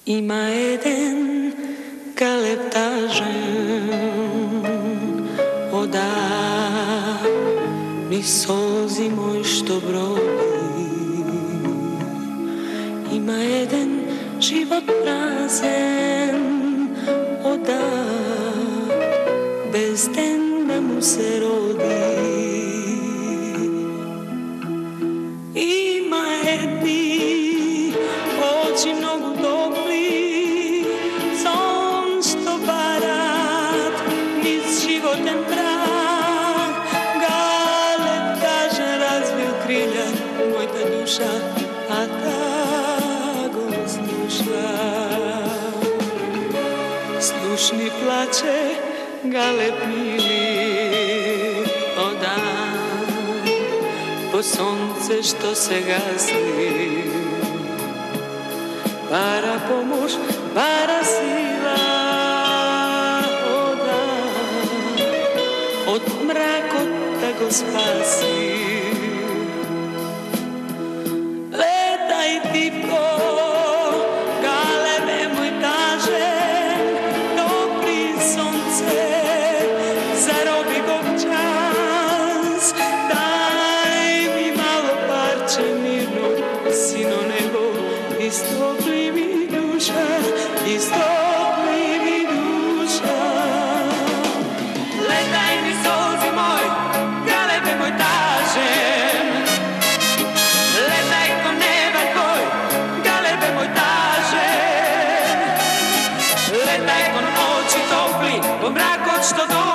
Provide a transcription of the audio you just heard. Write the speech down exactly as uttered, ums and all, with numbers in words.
Ima jeden kaleptažen oda mi solzi moj što brodi. Ima jeden život prazen oda bez den da mu se rodi. Ima jedni oči mnogo topli, son što barat niz životem prah. Kaleptažen razvil krilja, moj ta duša, a ta go sluša. Slušni plače galeb mili oda po sonce što se gasi. Para pomoć, para sila oda od mrakota go spasi. Letaj tipko, galebe moj tažen, topli sonce, zarobi go čas. Daj mi malo parče mirno, sino nebo, istopli mi duša, istopli mi duša. Letaj mi solzi moj, galebe moj tažen, letaj ko neba tvoj, galebe moj tažen, letaj kon oči topli, po mrakot što do